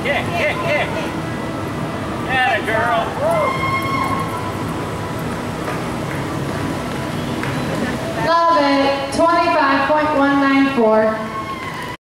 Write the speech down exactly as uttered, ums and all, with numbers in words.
Kick, kick, kick. Atta girl. Love it. twenty-five point one nine four.